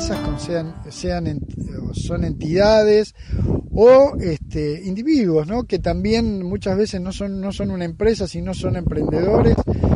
empresas, son entidades o individuos, ¿no? Que también muchas veces no son una empresa, sino son emprendedores.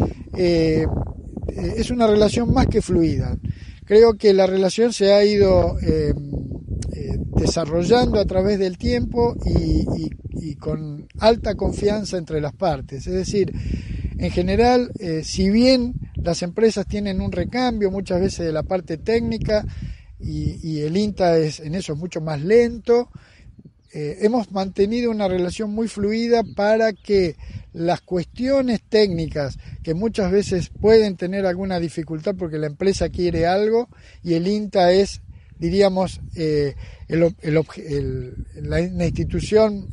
Es una relación más que fluida. Creo que la relación se ha ido desarrollando a través del tiempo y con alta confianza entre las partes. Es decir, en general, si bien las empresas tienen un recambio muchas veces de la parte técnica y el INTA en eso es mucho más lento, hemos mantenido una relación muy fluida para que las cuestiones técnicas que muchas veces pueden tener alguna dificultad porque la empresa quiere algo y el INTA es, diríamos, la institución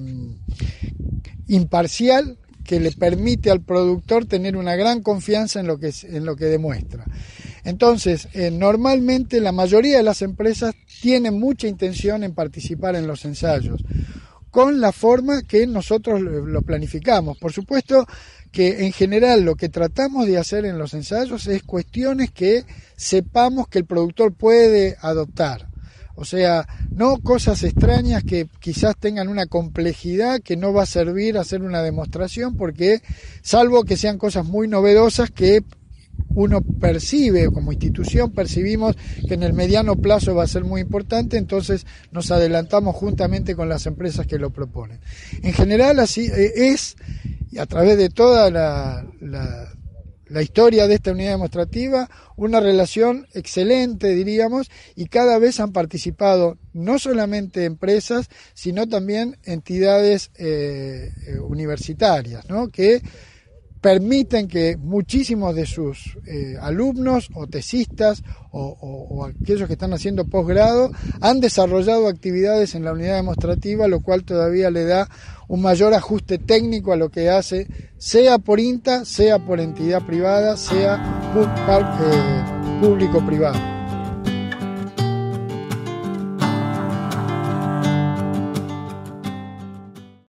imparcial que le permite al productor tener una gran confianza en lo que demuestra. Entonces, normalmente la mayoría de las empresas tienen mucha intención en participar en los ensayos, con la forma que nosotros lo planificamos. Por supuesto que en general lo que tratamos de hacer en los ensayos es cuestiones que sepamos que el productor puede adoptar. O sea, no cosas extrañas que quizás tengan una complejidad que no va a servir a hacer una demostración, porque salvo que sean cosas muy novedosas que uno percibe, como institución percibimos que en el mediano plazo va a ser muy importante, entonces nos adelantamos juntamente con las empresas que lo proponen. En general así es, y a través de toda la historia de esta unidad demostrativa, una relación excelente, diríamos, y cada vez han participado no solamente empresas, sino también entidades universitarias, ¿no? Que permiten que muchísimos de sus alumnos o tesistas o aquellos que están haciendo posgrado han desarrollado actividades en la unidad demostrativa, lo cual todavía le da un mayor ajuste técnico a lo que hace, sea por INTA, sea por entidad privada, sea público-privado.